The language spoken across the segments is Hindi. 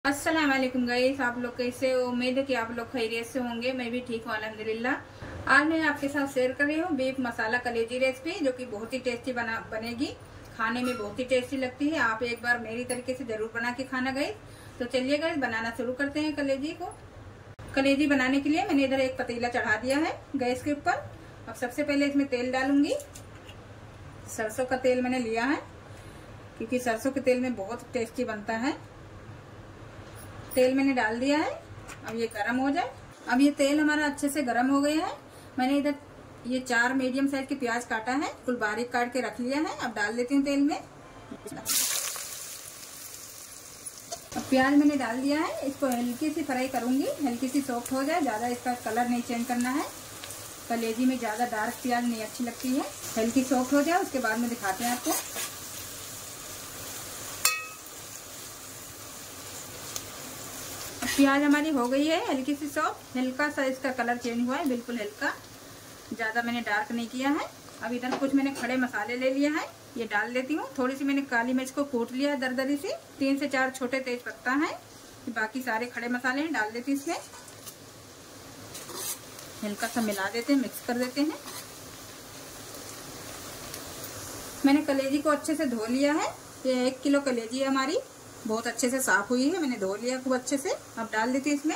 अस्सलाम वालेकुम गाइस, आप लोग कैसे हो। उम्मीद है कि आप लोग खैरियत से होंगे। मैं भी ठीक हूँ अल्हम्दुलिल्लाह। आज मैं आपके साथ शेयर कर रही हूँ बीफ मसाला कलेजी रेसिपी, जो कि बहुत ही टेस्टी बनेगी। खाने में बहुत ही टेस्टी लगती है। आप एक बार मेरी तरीके से जरूर बना के खाना गाइस। तो चलिए गाइस, बनाना शुरू करते हैं कलेजी को। कलेजी बनाने के लिए मैंने इधर एक पतीला चढ़ा दिया है गैस के ऊपर। अब सबसे पहले इसमें तेल डालूंगी। सरसों का तेल मैंने लिया है, क्योंकि सरसों के तेल में बहुत टेस्टी बनता है। तेल मैंने डाल दिया है। अब ये गरम हो जाए। अब ये तेल हमारा अच्छे से गरम हो गया है। मैंने इधर ये 4 मीडियम साइज के प्याज काटा है, कुल बारीक काट के रख लिया है। अब डाल देती हूँ तेल में। अब प्याज मैंने डाल दिया है। इसको हल्की सी फ्राई करूंगी, हल्की सी सॉफ्ट हो जाए। ज्यादा इसका कलर नहीं चेंज करना है। कलेजी में ज्यादा डार्क प्याज नहीं अच्छी लगती है। हल्की सॉफ्ट हो जाए, उसके बाद में दिखाते हैं आपको। प्याज हमारी हो गई है हल्की सी सॉफ्ट। हल्का सा इसका कलर चेंज हुआ है, बिल्कुल हल्का, ज्यादा मैंने डार्क नहीं किया है। अब इधर कुछ मैंने खड़े मसाले ले लिया है, ये डाल देती हूँ। थोड़ी सी मैंने काली मिर्च को कूट लिया है दरदरी सी। 3 से 4 छोटे तेज पत्ता है। बाकी सारे खड़े मसाले हैं, डाल देती हूँ इसमें। हल्का सा मिला देते हैं, मिक्स कर देते हैं। मैंने कलेजी को अच्छे से धो लिया है। ये 1 किलो कलेजी है हमारी, बहुत अच्छे से साफ हुई है। मैंने धो लिया खूब अच्छे से। अब डाल देती हूँ इसमें।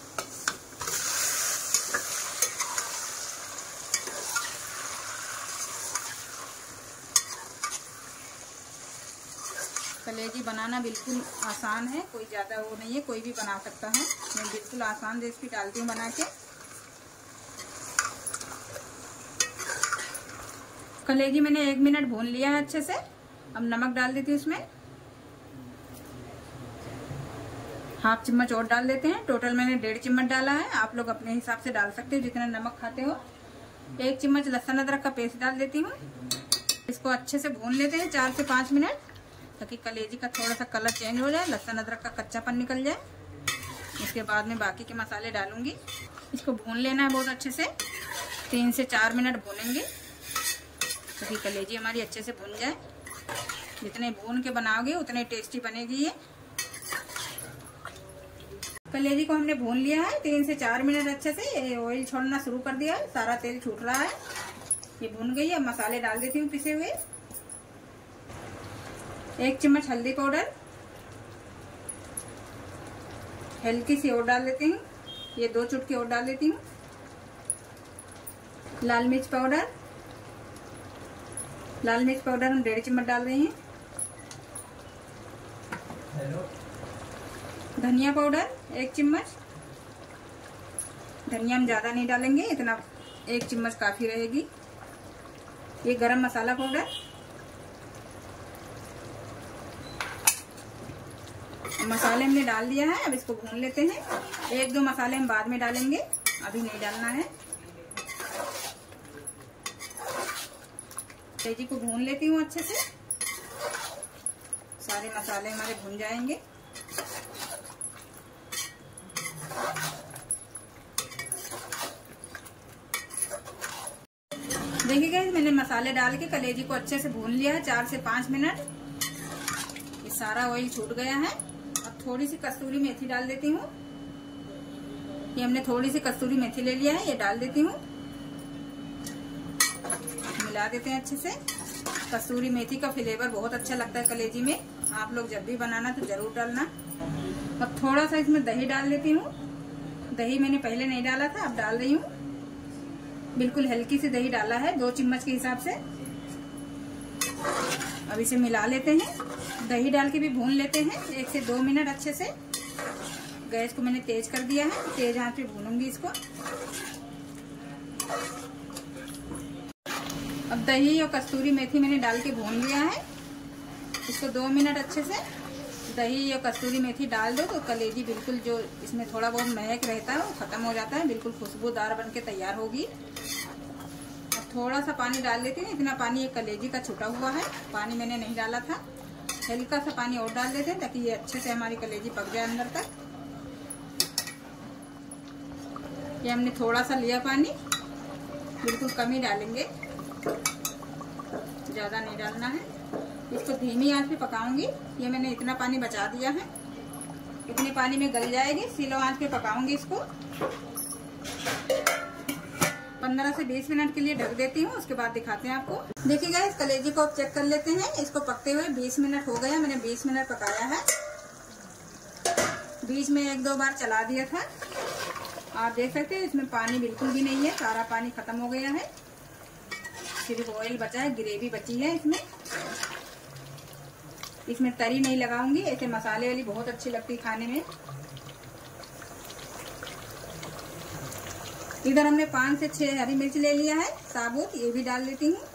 कलेजी बनाना बिल्कुल आसान है, कोई ज्यादा वो नहीं है, कोई भी बना सकता है। मैं बिल्कुल आसान रेसिपी डालती हूँ बना के। कलेजी मैंने 1 मिनट भून लिया है अच्छे से। अब नमक डाल देती हूँ इसमें। हाफ चम्मच और डाल देते हैं। टोटल मैंने 1.5 चम्मच डाला है। आप लोग अपने हिसाब से डाल सकते हो जितना नमक खाते हो। 1 चम्मच लहसुन अदरक का पेस्ट डाल देती हूँ। इसको अच्छे से भून लेते हैं 4 से 5 मिनट, ताकि कलेजी का थोड़ा सा कलर चेंज हो जाए, लहसुन अदरक का कच्चापन निकल जाए। इसके बाद में बाकी के मसाले डालूंगी। इसको भून लेना है बहुत अच्छे से। 3 से 4 मिनट भूनेंगे, ताकि कलेजी हमारी अच्छे से भून जाए। जितने भून के बनाओगे उतने टेस्टी बनेगी ये। कलेजी को हमने भून लिया है 3 से 4 मिनट अच्छे से। ये ऑयल छोड़ना शुरू कर दिया है, सारा तेल छूट रहा है। ये भून गई है। मसाले डाल देती हूँ पिसे हुए। 1 चम्मच हल्दी पाउडर, हल्की सी और डाल देती हूँ। ये 2 चुटकी और डाल देती हूँ। लाल मिर्च पाउडर, लाल मिर्च पाउडर हम 1.5 चम्मच डाल रहे हैं। धनिया पाउडर 1 चम्मच। धनिया हम ज्यादा नहीं डालेंगे, इतना 1 चम्मच काफी रहेगी। ये गरम मसाला पाउडर। मसाले हमने डाल दिया है। अब इसको भून लेते हैं। 1-2 मसाले हम बाद में डालेंगे, अभी नहीं डालना है। कलेजी को भून लेती हूँ अच्छे से। सारे मसाले हमारे भून जाएंगे। देखिए गाइस, मैंने मसाले डाल के कलेजी को अच्छे से भून लिया है 4 से 5 मिनट। ये सारा ऑयल छूट गया है। अब थोड़ी सी कस्तूरी मेथी डाल देती हूँ। ये हमने थोड़ी सी कस्तूरी मेथी ले लिया है, ये डाल देती हूँ। मिला देते हैं अच्छे से। कस्तूरी मेथी का फ्लेवर बहुत अच्छा लगता है कलेजी में। आप लोग जब भी बनाना तो जरूर डालना। अब थोड़ा सा इसमें दही डाल देती हूँ। दही मैंने पहले नहीं डाला था, अब डाल रही हूँ। बिल्कुल हल्की सी दही डाला है, 2 चम्मच के हिसाब से। अब इसे मिला लेते हैं। दही डाल के भी भून लेते हैं 1 से 2 मिनट अच्छे से। गैस को मैंने तेज कर दिया है, तेज आंच पे भूनूंगी इसको। अब दही और कस्तूरी मेथी मैंने डाल के भून लिया है। इसको 2 मिनट अच्छे से दही और कस्तूरी मेथी डाल दो तो कलेजी बिल्कुल जो इसमें थोड़ा बहुत महक रहता है वो खत्म हो जाता है। बिल्कुल खुशबूदार बनके तैयार होगी। अब थोड़ा सा पानी डाल देती हूँ। इतना पानी ये कलेजी का छुटा हुआ है, पानी मैंने नहीं डाला था। हल्का सा पानी और डाल देते हैं, ताकि ये अच्छे से हमारी कलेजी पक जाए अंदर तक। ये हमने थोड़ा सा लिया पानी, बिल्कुल कम ही डालेंगे, ज्यादा नहीं डालना है। इसको धीमी आंच पे पकाऊंगी। ये मैंने इतना पानी बचा दिया है। इतने पानी में गल जाएगी। स्लो आंच पे पकाऊंगी इसको। 15 से 20 मिनट के लिए ढक देती हूँ, उसके बाद दिखाते हैं आपको। देखिए गाइस, कलेजी को अब चेक कर लेते हैं। इसको पकते हुए 20 मिनट हो गया। मैंने 20 मिनट पकाया है। बीच में 1-2 बार चला दिया था। आप देख सकते हैं इसमें पानी बिल्कुल भी नहीं है, सारा पानी खत्म हो गया है। सिर्फ ऑयल बचा है, ग्रेवी बची है इसमें। इसमें तरी नहीं लगाऊंगी, ऐसे मसाले वाली बहुत अच्छी लगती खाने में। इधर हमने 5 से 6 हरी मिर्च ले लिया है साबुत, ये भी डाल देती हूँ।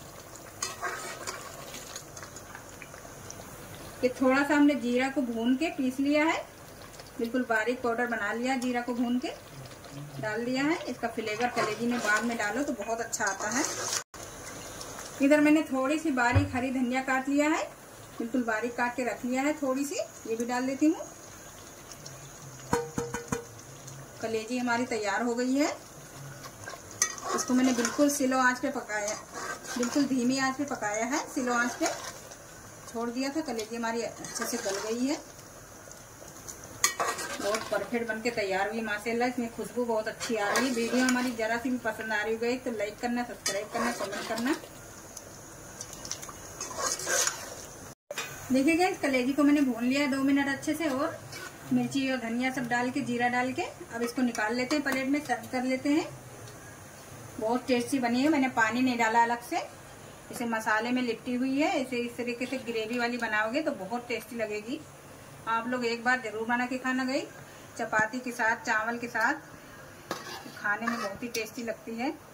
ये थोड़ा सा हमने जीरा को भून के पीस लिया है, बिल्कुल बारीक पाउडर बना लिया। जीरा को भून के डाल दिया है। इसका फ्लेवर कलेजी में बाद में डालो तो बहुत अच्छा आता है। इधर मैंने थोड़ी सी बारीक हरी धनिया काट लिया है, बिल्कुल बारीक काट के रख लिया है थोड़ी सी, ये भी डाल देती हूँ। कलेजी हमारी तैयार हो गई है। इसको मैंने बिल्कुल स्लो आंच पे पकाया, बिल्कुल धीमी आंच पे पकाया है। स्लो आंच पे छोड़ दिया था। कलेजी हमारी अच्छे से गल गई है, बहुत परफेक्ट बनके तैयार हुई माशाल्लाह। इसमें खुशबू बहुत अच्छी आ रही है। वीडियो हमारी जरा सी भी पसंद आ रही गई तो लाइक करना, सब्सक्राइब करना, कमेंट करना। देखिएगा, इस कलेजी को मैंने भून लिया 2 मिनट अच्छे से, और मिर्ची और धनिया सब डाल के, जीरा डाल के अब इसको निकाल लेते हैं, प्लेट में सर्व कर लेते हैं। बहुत टेस्टी बनी है। मैंने पानी नहीं डाला अलग से, इसे मसाले में लिपटी हुई है। इसे इस तरीके से ग्रेवी वाली बनाओगे तो बहुत टेस्टी लगेगी। आप लोग एक बार जरूर बना के खाना। गई चपाती के साथ, चावल के साथ खाने में बहुत ही टेस्टी लगती है।